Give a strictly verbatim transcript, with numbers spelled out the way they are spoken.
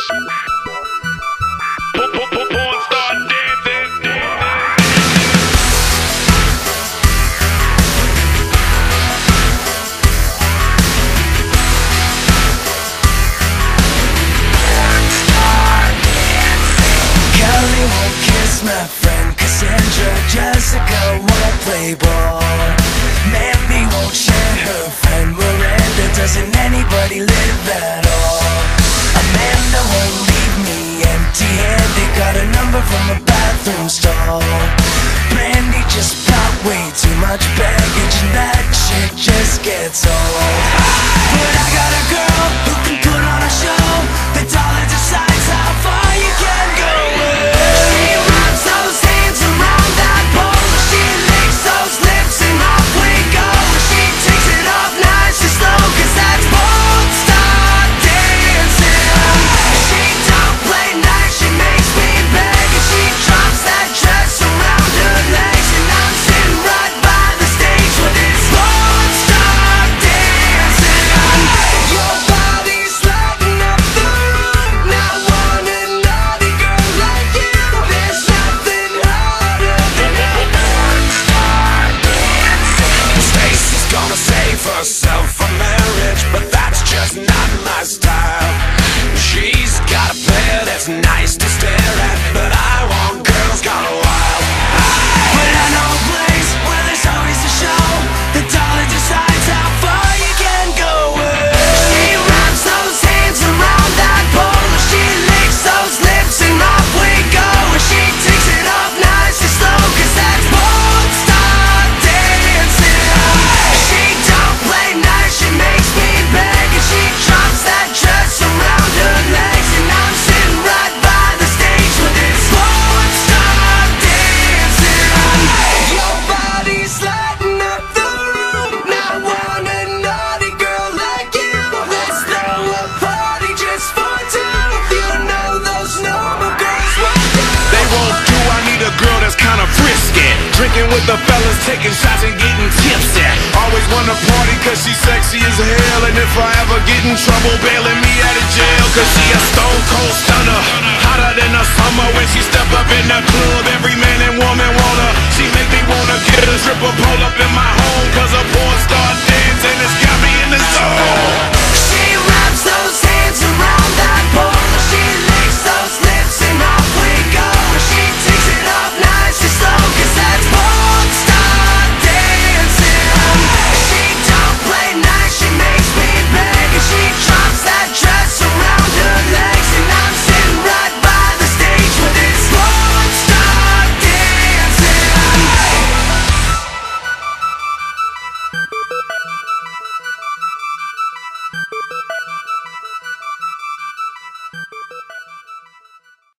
Porn star dancing. Kelly won't kiss my friend Cassandra. Jessica won't play ball. Mandy won't share her friend Miranda. Doesn't anybody live at all? Amanda won't leave me empty-handed. Got a number from a bathroom stall. Brandy just brought way too much baggage, and that shit just gets old. But I got a girl who can put on a show. The dollar decides how far you can go. She wraps those hands around that pole. She licks those lips and off we go. She takes it off nice and slow, cause that's porn star dancing. She don't play nice, she makes me beg, and she drops that dress around her legs, and I'm sitting right by the stage with this porn star dancing. Your body's lighting up the room. Now want a naughty girl like you. There's nothing harder than a porn star dancing. Stacy's gonna save herself for marriage, but that's just not my style. She's got a pair that's nice to stare at, but I want girls gone wild. But I know a place where there's always a show. The dollar decides how far you can go. She wraps those hands around that pole. She licks those lips and off we go. She takes it off nice and slow, cause that's porn star dancing. She don't play nice, she makes me beg, and she drops that dress around her legs, and I'm sitting right by the stage with this porn star dancing. Your body's lighting up the room. Now want a naughty girl like you. Let's throw a party just for two. You know those normal girls won't do. They won't do, I need a girl that's kinda frisky, drinking with the fellas, taking shots and getting tipsy. Always wanna party cause she's sexy as hell, and if I ever get in trouble, bailing me out of jail. Cause she a stone cold stunner, hotter than the summer. When she step up in the club, every man and woman want her. She make me wanna get a triple pole